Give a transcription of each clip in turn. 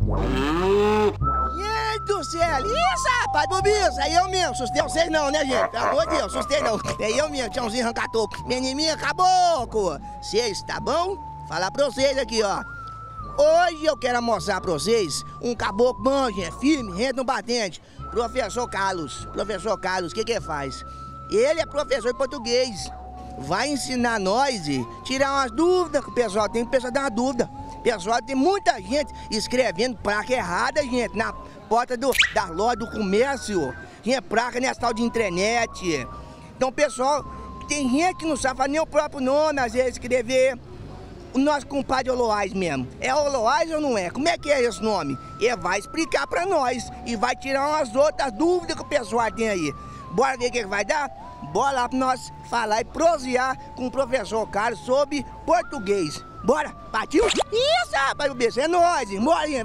Gente do céu, isso, rapaz, bobiça, é eu mesmo, assustei vocês não, né, gente? Pelo amor de Deus, assustei não. É eu mesmo, Tiãozinho Rancatoco, menininha caboclo. Vocês, tá bom? Falar pra vocês aqui, ó. Hoje eu quero mostrar pra vocês um caboclo bom, gente, firme, rente no batente. Professor Carlos. Professor Carlos, o que ele faz? Ele é professor de português. Vai ensinar nós e tirar umas dúvidas que o pessoal tem. O pessoal dá uma dúvida. Pessoal, tem muita gente escrevendo placa errada, gente, na porta da loja do comércio. Gente, placa nessa tal de internet. Então, pessoal, tem gente que não sabe falar nem o próprio nome, às vezes escrever. O nosso compadre Oloás mesmo. É Oloás ou não é? Como é que é esse nome? Ele vai explicar pra nós e vai tirar umas outras dúvidas que o pessoal tem aí. Bora ver o que vai dar? Bora lá pra nós falar e prosear com o professor Carlos sobre português. Bora? Partiu? Isso, rapaz, o bicho, é nóis, bora, vai.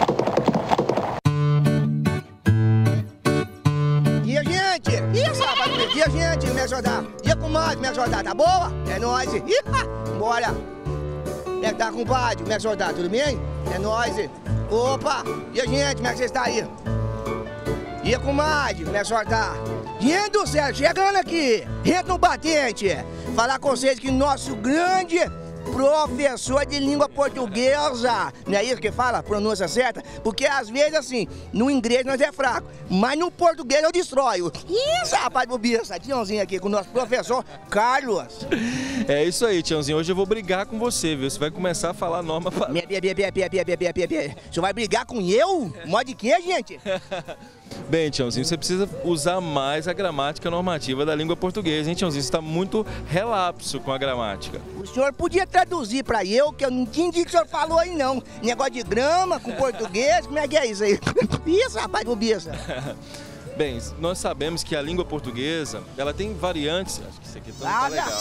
Dia, gente! Isso, rapaz, o bicho, dia, gente, como é que o senhor tá? Dia, comadre, como é que o senhor tá? Tá boa? É nóis. Bora. Como é que tá, compadre? Como é que o senhor tá? Tudo bem? É nóis. Opa! E a gente, como é que você está aí? E a comadre, como é que o senhor tá? Gente do céu, chegando aqui, rente no batente, falar com vocês que nosso grande professor de língua portuguesa, não é isso que fala? Pronúncia certa? Porque às vezes assim, no inglês nós é fraco, mas no português eu destroio. Isso, rapaz, bobiça, Tiãozinho aqui com o nosso professor Carlos. É isso aí, Tiãozinho, hoje eu vou brigar com você, viu? Você vai começar a falar norma... O senhor vai brigar com eu? Modo de quê, gente? Bem, Tiãozinho, você precisa usar mais a gramática normativa da língua portuguesa, hein, Tiãozinho? Você está muito relapso com a gramática. O senhor podia traduzir para eu, que eu não entendi o que o senhor falou aí, não. Negócio de grama com português, como é que é isso aí? Isso, rapaz, bobiça. Bem, nós sabemos que a língua portuguesa, ela tem variantes... Acho que isso aqui tá legal.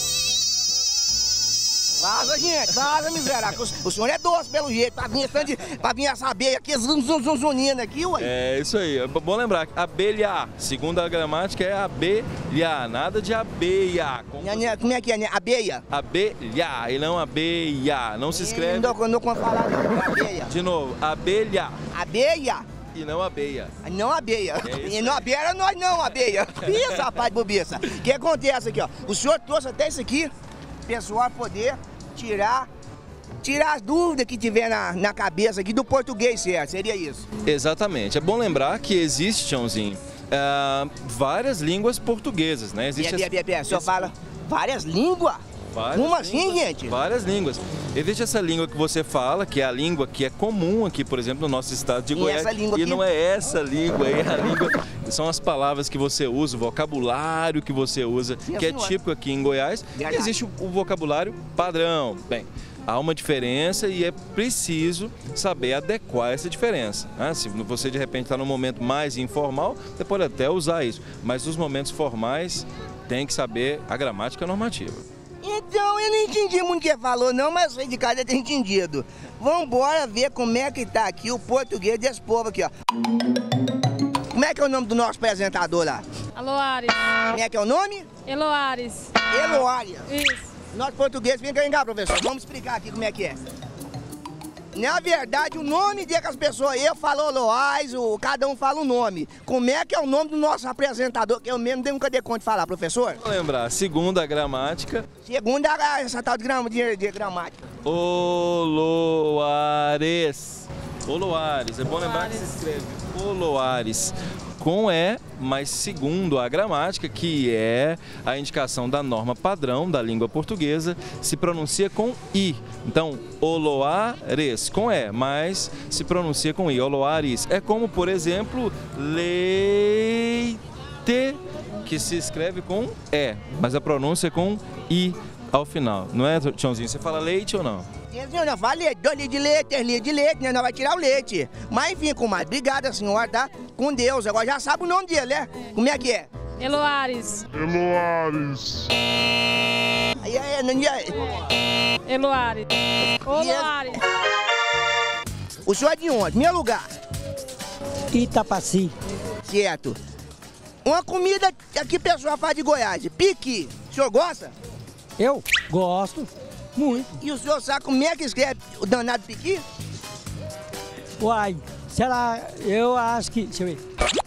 Vaza, gente, vaza, miserável. O senhor é doce, pelo jeito, pra vir essa abelha aqui, zunzunzunina aqui, ué. É, isso aí. É bom lembrar, abelha, segundo a gramática, é abelha, nada de abeia. Como é que é, né? Abeia? Abelha, e não abeia. Não se escreve... Não vou falar, não, abeia. De novo, abelha. Abeia? E não abeia. Não abeia. É e não abeia era nós não, abeia. Isso, rapaz, bobiça. O que acontece aqui, ó? O senhor trouxe até isso aqui, pessoal poder tirar as dúvidas que tiver na cabeça aqui do português, certo? Seria isso? Exatamente. É bom lembrar que existe, Tiãozinho, várias línguas portuguesas, né? Existe o senhor fala várias línguas? Como assim, gente? Várias línguas. Existe essa língua que você fala, que é a língua que é comum aqui, por exemplo, no nosso estado de Goiás. Essa língua e aqui? não é essa língua aí, a língua são as palavras que você usa, o vocabulário que você usa, que é típico aqui em Goiás. E existe o vocabulário padrão. Bem, há uma diferença e é preciso saber adequar essa diferença, né? Se você de repente está num momento mais informal, você pode até usar isso, mas nos momentos formais tem que saber a gramática normativa. Então, eu não entendi muito o que falou não, mas sei de casa ter entendido. Vambora ver como é que tá aqui o português desse povo aqui, ó. Como é que é o nome do nosso apresentador lá? Aloares. Como é que é o nome? Eloares. Eloária. Isso. Nosso português, vem cá, professor. Vamos explicar aqui como é que é. Na verdade, o nome de que as pessoas, eu falo Loás, cada um fala um nome. Como é que é o nome do nosso apresentador, que eu mesmo nunca dei conta de falar, professor? Vou lembrar, segundo a gramática... Segundo essa tal de gramática. Oloares. Oloares, é bom lembrar que se escreve Oloares com E, mas segundo a gramática, que é a indicação da norma padrão da língua portuguesa, se pronuncia com I. Então, Oloares com E, mas se pronuncia com I. Oloares é como, por exemplo, leite, que se escreve com E, mas a pronúncia é com I ao final. Não é, Tiãozinho? Você fala leite ou não? Não, fala leite, 2 litros de leite, né? Nós vai tirar o leite. Mas enfim, comadre, obrigada, senhora, tá? Com Deus, agora já sabe o nome dele, né? Como é que é? Eloares. Eloares. Eloares. Oloares. O senhor é de onde? Meu lugar? Itapaci. Certo. Uma comida que o pessoal faz de Goiás, piqui. O senhor gosta? Eu gosto muito. E o senhor sabe como é que escreve o danado piqui? Uai, será? Eu acho que. Deixa eu ver.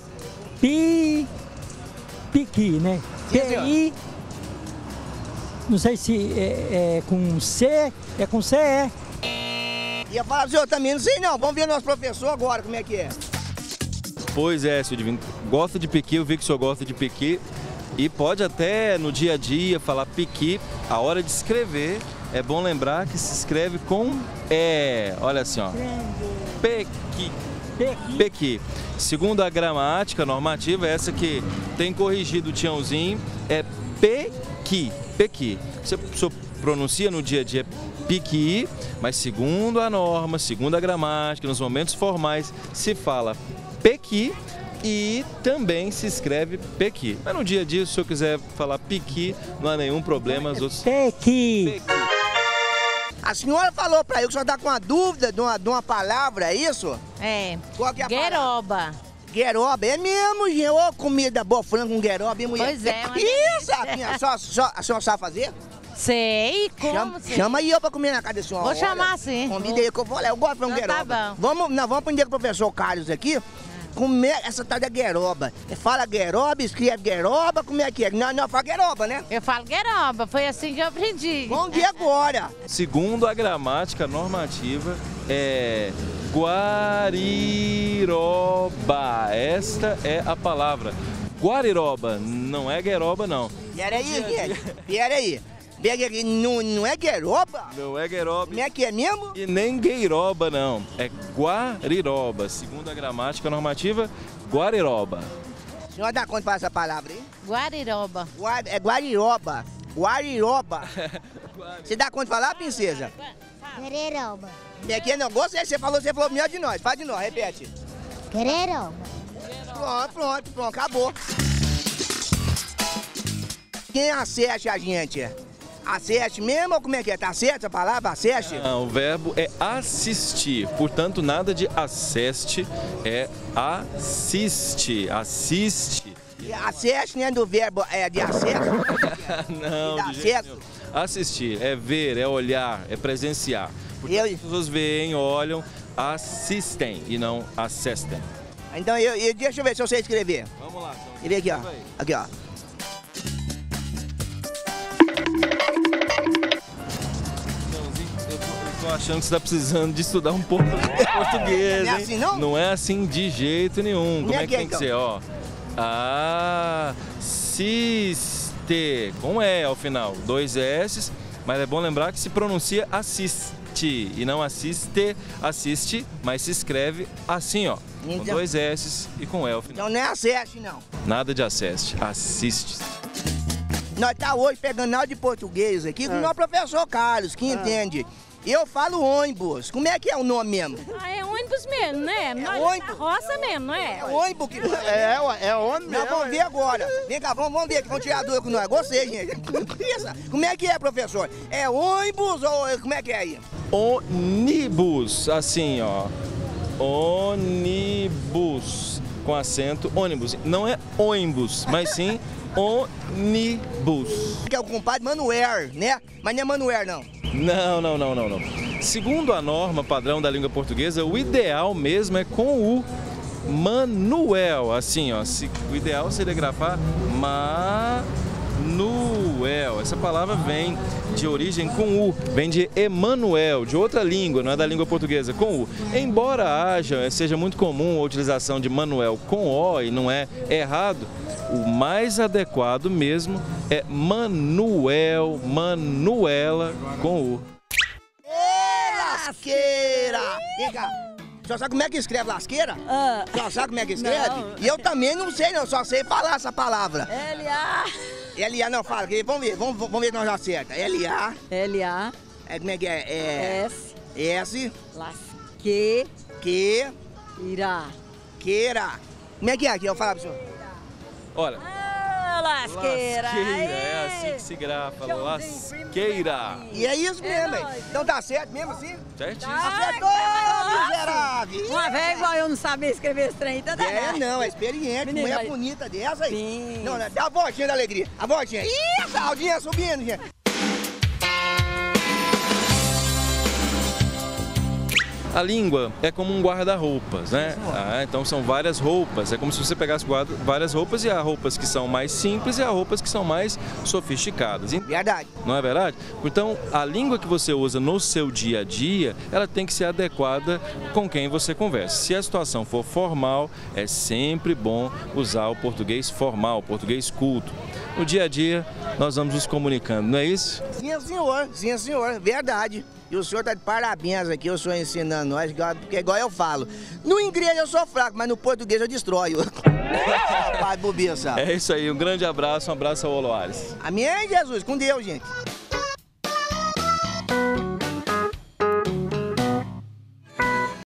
Piqui, né? P-I. Não sei se é com C. É com C, é. Ia falar pro senhor também, não sei não. Vamos ver nosso professor agora, como é que é. Pois é, seu Divino. Gosta de piqui, eu vi que o senhor gosta de piqui. E pode até no dia a dia falar piqui. A hora de escrever, é bom lembrar que se escreve com E. Olha assim, ó. Pequi. Pequi. Segundo a gramática normativa, essa que tem corrigido o Tiãozinho, é pequi. Pequi. Você pronuncia no dia a dia piqui, mas segundo a norma, segundo a gramática, nos momentos formais, se fala pequi e também se escreve pequi. Mas no dia a dia, se o senhor quiser falar piqui, não há nenhum problema. Pequi. A senhora falou pra eu que o senhor tá com uma dúvida de uma palavra, é isso? É. Qual que é a palavra? Gueroba. Gueroba, é mesmo, gente. Ô, comida boa, frango com gueroba, hein, mulher? Pois é, uma Isso, a senhora sabe fazer? Sei, como? Chama aí eu pra comer na casa da senhora. Vou chamar sim. Convida aí que eu vou lá, eu gosto de frango Então tá gueroba. bom. Nós vamos aprender com o professor Carlos aqui. Comer essa tal da gueroba. Fala gueroba, escreve gueroba, como é que é? Não fala gueroba, né? Eu falo gueroba, foi assim que eu aprendi. Vamos ver agora. Segundo a gramática normativa, é guariroba. Esta é a palavra. Guariroba, não é gueroba, não. Pera aí, gente. Pera aí. Não é gueroba? Não é gueroba. Como é que é mesmo? E nem gueiroba, não. É guariroba. Segundo a gramática normativa, guariroba. A senhora dá conta para essa palavra aí? Guariroba. É guariroba. Guariroba. Você dá conta de falar, princesa? Guereroba. Como é que é? Não, gostei. Você falou melhor de nós. Faz de nós, repete. Guereroba. Pronto, acabou. Quem acerte a gente? Acerte mesmo ou como é que é? Tá certo essa palavra, acerte? Não, o verbo é assistir. Portanto, nada de aceste, é assiste. Assiste. E acerte, né, do verbo de acesso? Não, Dá de jeito certo? nenhum. Assistir é ver, é olhar, é presenciar. Portanto, as pessoas veem, olham, assistem e não assistem. Então, deixa eu ver se eu sei escrever. Vamos lá. Escreve aqui, ó. Aqui, ó. Tô achando que você tá precisando de estudar um pouco português, Não é hein? assim, não? Não é assim de jeito nenhum. Como é que tem que ser, ó? Assiste. Com E ao final. 2 S, mas é bom lembrar que se pronuncia assiste e não assiste, assiste, mas se escreve assim, ó. Com Então- 2 S e com E ao final. Então não é acerte, não. Nada de assiste, assiste. Nós tá hoje pegando aula de português aqui com o nosso professor Carlos, que entende. Eu falo ônibus. Como é que é o nome mesmo? Ah, é ônibus mesmo, né? Nós ônibus. da roça mesmo, não é? É ônibus que... É ônibus Nós mesmo. vamos ver agora. Vem cá, vamos ver que vão tirar a dúvida com nós. Gostei, gente. Isso. Como é que é, professor? É ônibus ou como é que é aí? Ônibus, assim, ó. Ônibus, com acento, ônibus. Não é ônibus, mas sim ônibus. Que é o compadre Manuel, né? Mas não é Manuel, não. Não. Segundo a norma padrão da língua portuguesa, o ideal mesmo é com o Manuel. Assim, ó. O ideal seria grafar Manuel. Essa palavra vem de origem com U, vem de Emanuel, de outra língua, não é da língua portuguesa, com U. Embora seja muito comum a utilização de Manuel com O e não é errado, o mais adequado mesmo é Manuel, Manuela com U. Lasqueira! Vem cá. Só sabe como é que escreve lasqueira? Só sabe como é que escreve? Não. E eu também não sei, não. Só sei falar essa palavra. L-A. L-A não fala. Vamos ver se nós acerta. L-A. L-A. Como é que é? S. S. Lasque. Que. Irá. Queira. Como é que é aqui? Eu falo pro senhor. Olha, Lasqueira. é assim que se grafa, lasqueira. E é isso mesmo, hein? nóis. Então tá certo mesmo assim? Certíssimo. Acertou, miserável! Uma vez igual eu não sabia escrever esse trem, então Não, é experiente. Menina, Mulher mas- bonita dessa aí. Sim. Não, dá a voltinha da alegria. A voltinha. Isso, a aldinha subindo, gente. A língua é como um guarda-roupas, né? Então são várias roupas, é como se você pegasse várias roupas e há roupas que são mais simples e há roupas que são mais sofisticadas. Verdade. Não é verdade? Então, a língua que você usa no seu dia a dia, ela tem que ser adequada com quem você conversa. Se a situação for formal, é sempre bom usar o português formal, o português culto. No dia a dia, nós vamos nos comunicando, não é isso? Sim, senhor, verdade. E o senhor tá de parabéns aqui, o senhor ensinando nós, porque igual eu falo, no inglês eu sou fraco, mas no português eu destroio. Pai bobiça. É isso aí, um grande abraço, um abraço ao Oloares. Amém, Jesus, com Deus, gente.